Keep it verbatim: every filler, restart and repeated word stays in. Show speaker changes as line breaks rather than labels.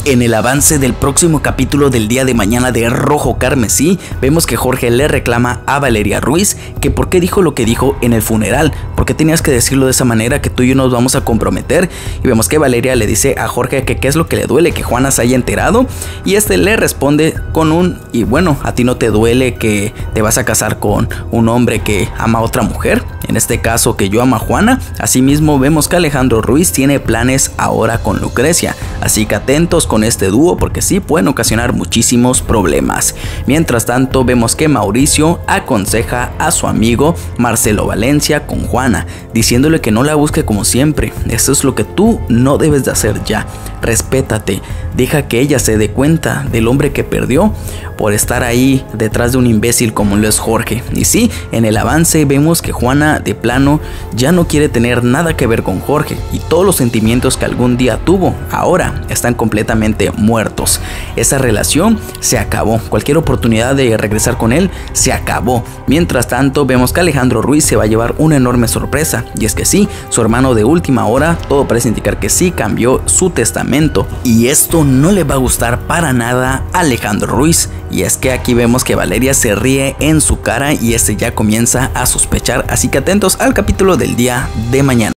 En el avance del próximo capítulo del día de mañana de Rojo Carmesí, vemos que Jorge le reclama a Valeria Ruiz que por qué dijo lo que dijo en el funeral, por qué tenías que decirlo de esa manera, que tú y yo nos vamos a comprometer. Y vemos que Valeria le dice a Jorge que qué es lo que le duele, que Juana se haya enterado, y este le responde con un, y bueno, a ti no te duele que te vas a casar con un hombre que ama a otra mujer, en este caso que yo amo a Juana. Asimismo vemos que Alejandro Ruiz tiene planes ahora con Lucrecia, así que atentos con este dúo porque sí pueden ocasionar muchísimos problemas. Mientras tanto vemos que Mauricio aconseja a su amigo Marcelo Valencia con Juana, diciéndole que no la busque como siempre. Eso es lo que tú no debes de hacer ya. Respétate, deja que ella se dé cuenta del hombre que perdió por estar ahí detrás de un imbécil como lo es Jorge. Y sí, en el avance vemos que Juana de plano ya no quiere tener nada que ver con Jorge, y todos los sentimientos que algún día tuvo ahora están completamente muertos. Esa relación se acabó, cualquier oportunidad de regresar con él se acabó. Mientras tanto vemos que Alejandro Ruiz se va a llevar una enorme sorpresa, y es que sí, su hermano de última hora, todo parece indicar que sí cambió su testamento, y esto no le va a gustar para nada a Alejandro Ruiz. Y es que aquí vemos que Valeria se ríe en su cara y este ya comienza a sospechar, así que atentos al capítulo del día de mañana.